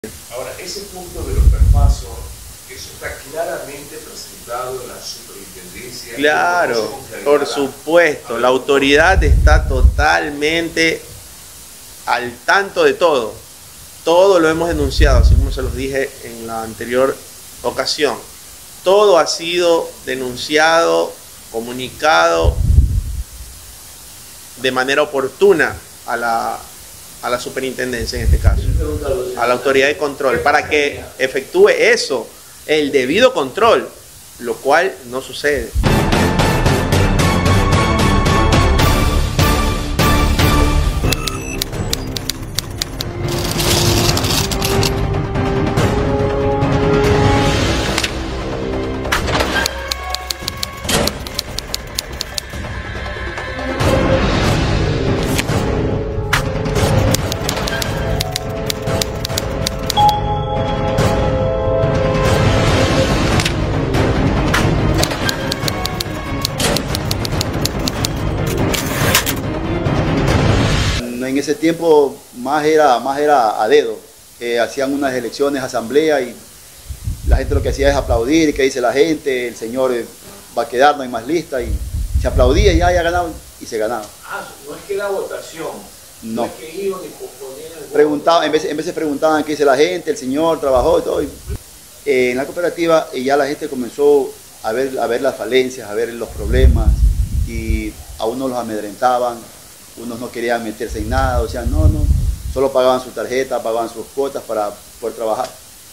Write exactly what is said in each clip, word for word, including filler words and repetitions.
Ahora, ese punto de los traspasos, eso está claramente presentado en la superintendencia. Claro, por supuesto, la autoridad está totalmente al tanto de todo. Todo lo hemos denunciado, así como se los dije en la anterior ocasión. Todo ha sido denunciado, comunicado de manera oportuna a la, a la superintendencia en este caso, a la autoridad de control, para que efectúe eso, el debido control, lo cual no sucede. En ese tiempo más era, más era a dedo, eh, hacían unas elecciones, asamblea, y la gente lo que hacía es aplaudir, y que dice la gente, el señor eh, va a quedar, no hay más lista, y se aplaudía y ya, ya ganaba, y se ganaba. Ah, no es que la votación, no, no es que iban y posponían el preguntaban, en vez, en vez se preguntaban qué dice la gente, el señor trabajó y todo. Y, eh, en la cooperativa eh, ya la gente comenzó a ver, a ver las falencias, a ver los problemas, y a unos los amedrentaban. Unos no querían meterse en nada, o sea, no, no, solo pagaban su tarjeta, pagaban sus cuotas para poder trabajar.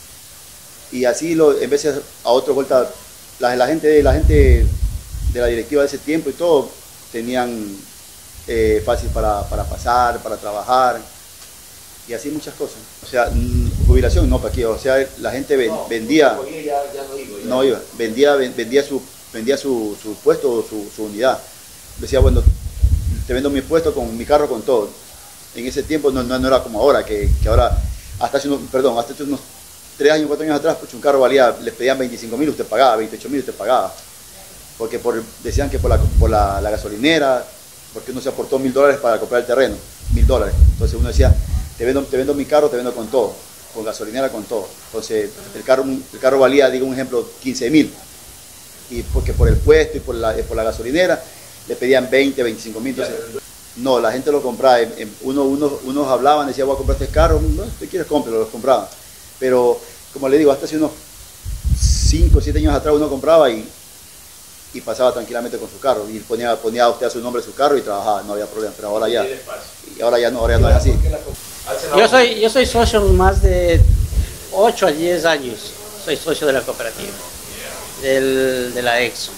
Y así, lo, en vez de a otros vueltas, la, la, gente, la gente de la directiva de ese tiempo y todo, tenían eh, fácil para, para pasar, para trabajar, y así muchas cosas. O sea, jubilación no, para aquí, o sea, la gente ven, no, vendía, ya, ya no, iba, ya. no iba, vendía, vendía, su, vendía su, su puesto o su, su unidad. Decía, bueno, te vendo mi puesto con mi carro, con todo. En ese tiempo no, no, no era como ahora, que, que ahora, hasta hace unos, perdón, hasta hace unos tres años, cuatro años atrás, pues un carro valía, les pedían veinticinco mil, usted pagaba, veintiocho mil, usted pagaba. Porque por, decían que por, la, por la, la gasolinera, porque uno se aportó mil dólares para comprar el terreno, mil dólares. Entonces uno decía, te vendo, te vendo mi carro, te vendo con todo, con gasolinera, con todo. Entonces el carro, el carro valía, digo un ejemplo, quince mil. Y porque por el puesto y por la, por la gasolinera, le pedían veinte, veinticinco mil, entonces no, la gente lo compraba, en, en, uno, uno, unos hablaban, decían voy a comprar este carro, no, si quieres cómpralo, los compraban, pero como le digo, hasta hace unos cinco o siete años atrás uno compraba y, y pasaba tranquilamente con su carro, y ponía, ponía a usted a su nombre su carro y trabajaba, no había problema, pero ahora ya, y ahora ya no, ahora ya no es así. Yo soy, yo soy socio más de ocho a diez años, soy socio de la cooperativa, del, de la Exxon,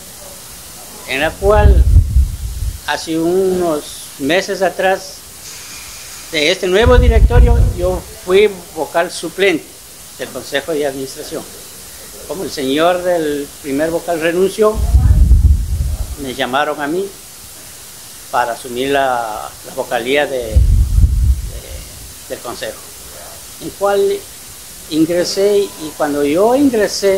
en la cual hace unos meses atrás de este nuevo directorio yo fui vocal suplente del Consejo de Administración. Como el señor del primer vocal renunció, me llamaron a mí para asumir la, la vocalía de, de, del Consejo, en cual ingresé, y cuando yo ingresé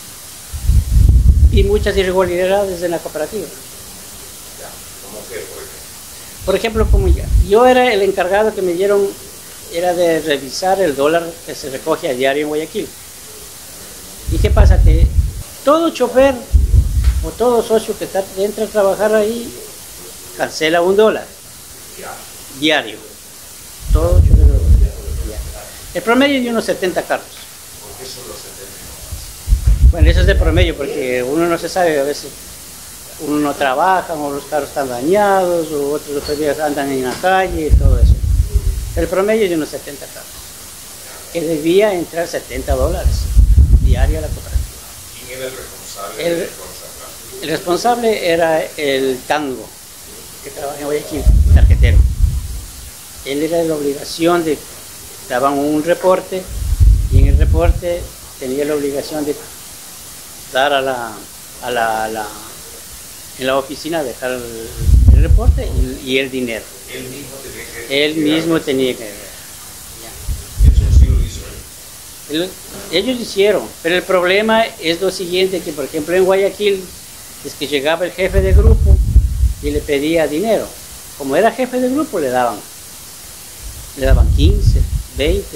vi muchas irregularidades en la cooperativa. ¿Cómo qué, por ejemplo? Por ejemplo, como ya, yo era el encargado que me dieron, era de revisar el dólar que se recoge a diario en Guayaquil. ¿Y qué pasa? Que todo chofer o todo socio que está, entra a trabajar ahí cancela un dólar diario. Todo chofer diario. El promedio es de unos setenta carros. ¿Por qué son los setenta? Bueno, eso es de promedio, porque uno no se sabe, a veces uno no trabaja, o los carros están dañados, o otros días andan en la calle y todo eso. El promedio es de unos setenta carros, que debía entrar setenta dólares diario a la cooperativa. ¿Quién era el responsable? El, de el responsable era el Tango, que trabaja en Guayaquil, tarjetero. Él era de la obligación de, daban un reporte, y en el reporte tenía la obligación de dar a la, a la, a la en la oficina, dejar el, el reporte y, y el dinero. Él mismo tenía que Él mismo tenía que ver. Eso sí lo hizo él. El, ellos hicieron, pero el problema es lo siguiente, que por ejemplo en Guayaquil es que llegaba el jefe de grupo y le pedía dinero. Como era jefe de grupo le daban, le daban quince, veinte,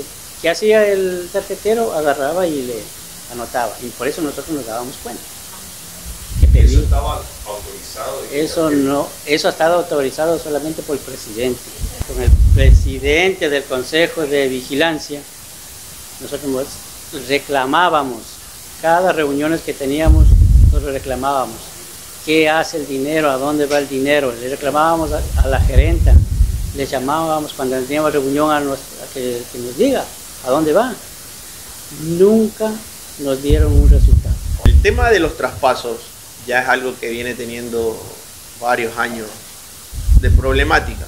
¿Qué hacía el tarjetero? Agarraba y le anotaba. Y por eso nosotros nos dábamos cuenta. Que pedí, ¿Eso estaba autorizado? Eso no, eso ha estado autorizado solamente por el presidente. Con el presidente del Consejo de Vigilancia, nosotros reclamábamos, cada reunión que teníamos, nosotros reclamábamos, ¿qué hace el dinero? ¿A dónde va el dinero? Le reclamábamos a, a la gerenta, le llamábamos cuando teníamos reunión a, nuestra, a que, que nos diga a dónde va. Nunca nos dieron un resultado. El tema de los traspasos ya es algo que viene teniendo varios años de problemática,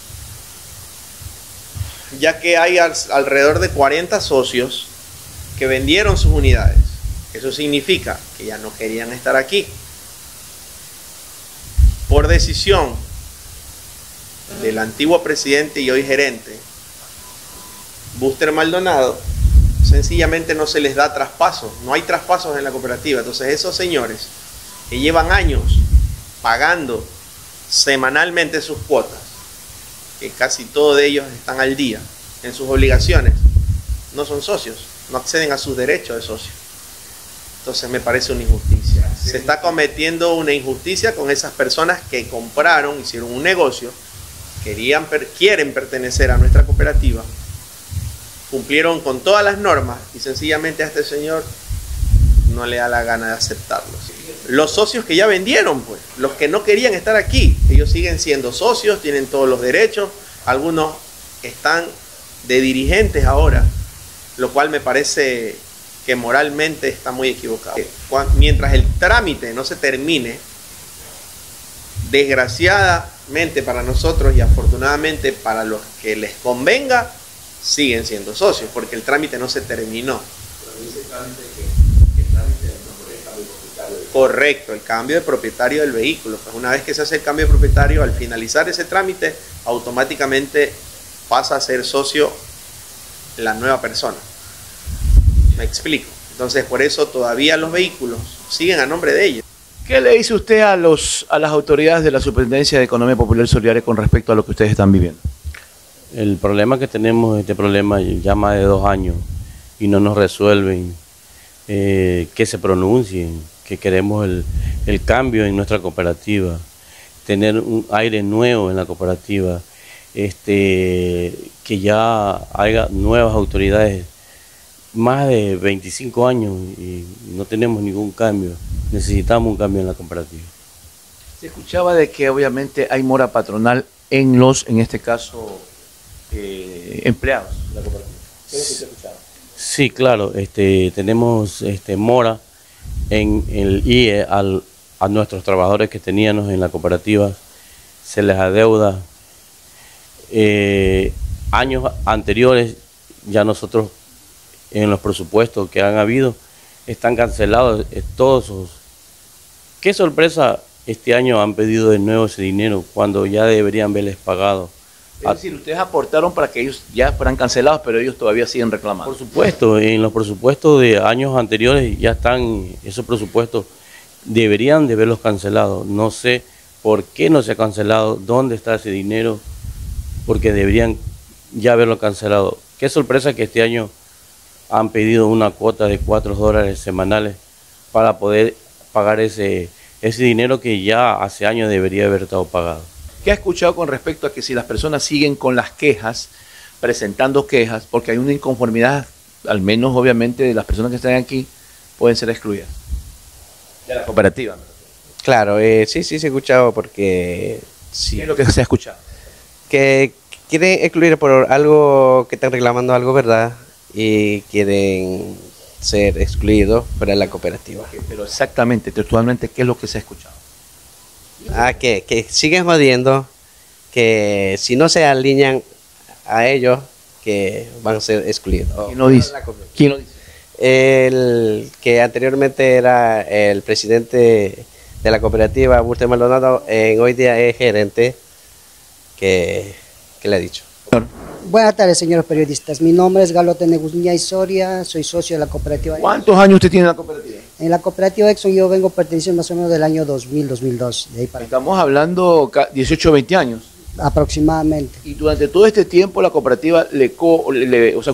ya que hay alrededor de cuarenta socios que vendieron sus unidades. Eso significa que ya no querían estar aquí. Por decisión del antiguo presidente y hoy gerente, Buster Maldonado, sencillamente no se les da traspasos, no hay traspasos en la cooperativa. Entonces esos señores que llevan años pagando semanalmente sus cuotas, que casi todos de ellos están al día en sus obligaciones, no son socios, no acceden a sus derechos de socio. Entonces me parece una injusticia. Se está cometiendo una injusticia con esas personas que compraron, hicieron un negocio, querían, quieren pertenecer a nuestra cooperativa, cumplieron con todas las normas y sencillamente a este señor no le da la gana de aceptarlos. Los socios que ya vendieron, pues, los que no querían estar aquí, ellos siguen siendo socios, tienen todos los derechos, algunos están de dirigentes ahora, lo cual me parece que moralmente está muy equivocado. Mientras el trámite no se termine, desgraciadamente para nosotros y afortunadamente para los que les convenga, siguen siendo socios, porque el trámite no se terminó. Correcto, el cambio de propietario del vehículo. Pues una vez que se hace el cambio de propietario, al finalizar ese trámite, automáticamente pasa a ser socio la nueva persona. Me explico. Entonces, por eso todavía los vehículos siguen a nombre de ellos. ¿Qué le dice usted a los a las autoridades de la Superintendencia de Economía Popular y Solidaria con respecto a lo que ustedes están viviendo? El problema que tenemos, este problema ya más de dos años y no nos resuelven, eh, que se pronuncien, que queremos el, el cambio en nuestra cooperativa, tener un aire nuevo en la cooperativa, este, que ya haya nuevas autoridades. Más de veinticinco años y no tenemos ningún cambio, necesitamos un cambio en la cooperativa. Se escuchaba de que obviamente hay mora patronal en los, en este caso, eh, empleados de la cooperativa. ¿Qué es lo que se escuchaba? Sí, claro, este, tenemos este, mora en el I E al, a nuestros trabajadores que teníamos en la cooperativa, se les adeuda. Eh, años anteriores ya nosotros en los presupuestos que han habido están cancelados eh, todos sus. Qué sorpresa, este año han pedido de nuevo ese dinero cuando ya deberían haberles pagado. Es decir, ustedes aportaron para que ellos ya fueran cancelados, pero ellos todavía siguen reclamando. Por supuesto, en los presupuestos de años anteriores ya están, esos presupuestos deberían de haberlos cancelado. No sé por qué no se ha cancelado, dónde está ese dinero, porque deberían ya haberlo cancelado. Qué sorpresa que este año han pedido una cuota de cuatro dólares semanales para poder pagar ese, ese dinero que ya hace años debería haber estado pagado. ¿Qué ha escuchado con respecto a que si las personas siguen con las quejas, presentando quejas, porque hay una inconformidad, al menos obviamente de las personas que están aquí, pueden ser excluidas de la cooperativa? Claro, eh, sí, sí se ha escuchado porque... Sí, ¿qué es lo que se ha escuchado? Que quieren excluir por algo, que están reclamando algo, ¿verdad? Y quieren ser excluidos fuera de la cooperativa. Okay, pero exactamente, textualmente, ¿qué es lo que se ha escuchado? Ah, que, que siguen jodiendo, que si no se alinean a ellos, que van a ser excluidos. ¿Quién lo dice? ¿Quién lo dice? El que anteriormente era el presidente de la cooperativa, Buster Maldonado, en hoy día es gerente, que, que le ha dicho. Buenas tardes, señores periodistas. Mi nombre es Galo Teneguzña y Soria, soy socio de la cooperativa. ¿Cuántos años usted tiene en la cooperativa? En la cooperativa Exxon yo vengo perteneciendo más o menos del año dos mil, dos mil dos. De ahí para Estamos hablando dieciocho, veinte años. aproximadamente. Y durante todo este tiempo la cooperativa le, co, le, le o sea, usted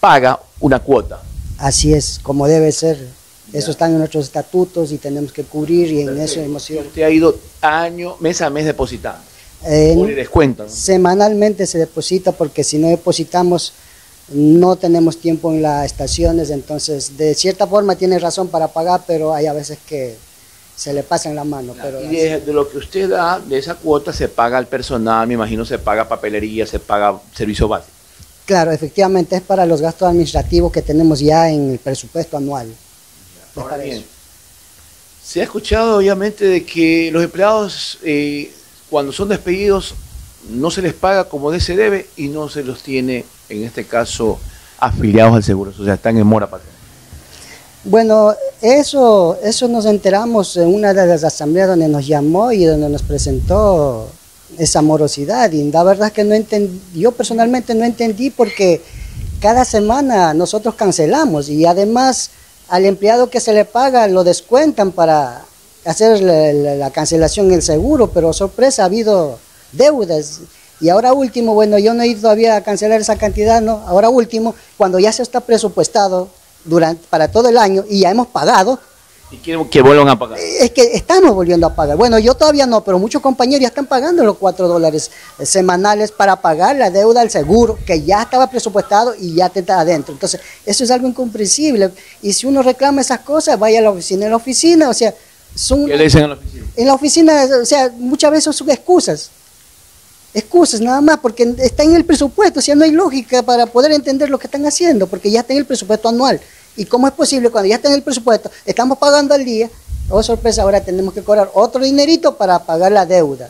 paga una cuota. Así es, como debe ser. Eso está en nuestros estatutos y tenemos que cubrir y en Perfecto. eso hemos sido. Usted ha ido año, mes a mes depositando. Eh, O le descuentan. Semanalmente se deposita porque si no depositamos no tenemos tiempo en las estaciones, entonces de cierta forma tiene razón para pagar, pero hay a veces que se le pasa en la mano. Pero Y de, de lo que usted da, de esa cuota se paga al personal, me imagino se paga papelería, se paga servicio básico. claro, efectivamente es para los gastos administrativos que tenemos ya en el presupuesto anual. Es Ahora para bien, eso. se ha escuchado obviamente de que los empleados eh, cuando son despedidos no se les paga como de se debe y no se los tiene, en este caso, afiliados al Seguro Social, están en mora patria. Bueno, eso, eso nos enteramos en una de las asambleas donde nos llamó y donde nos presentó esa morosidad. Y la verdad es que no entendí, yo personalmente no entendí porque cada semana nosotros cancelamos y además al empleado que se le paga lo descuentan para hacer la, la, la cancelación en el seguro, pero sorpresa, ha habido deudas. Y ahora último, bueno, yo no he ido todavía a cancelar esa cantidad, ¿no? Ahora último, cuando ya se está presupuestado durante, para todo el año y ya hemos pagado. ¿Y quieren que vuelvan a pagar? Es que estamos volviendo a pagar. Bueno, yo todavía no, pero muchos compañeros ya están pagando los cuatro dólares semanales para pagar la deuda del seguro, que ya estaba presupuestado y ya te está adentro. Entonces, eso es algo incomprensible. Y si uno reclama esas cosas, vaya a la oficina. En la oficina, o sea, son... ¿Qué le dicen en la oficina? En la oficina, o sea, muchas veces son excusas. Excusas nada más, porque está en el presupuesto, o sea, no hay lógica para poder entender lo que están haciendo, porque ya está en el presupuesto anual. ¿Y cómo es posible cuando ya está en el presupuesto, estamos pagando al día, oh sorpresa, ahora tenemos que cobrar otro dinerito para pagar la deuda?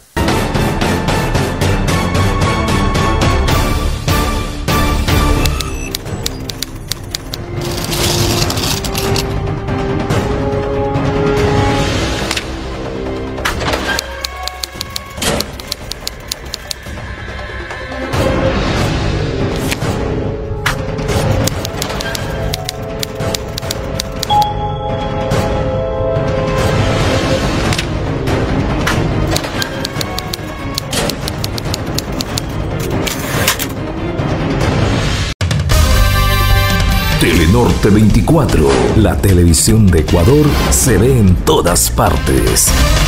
Telenorte veinticuatro, la televisión de Ecuador se ve en todas partes.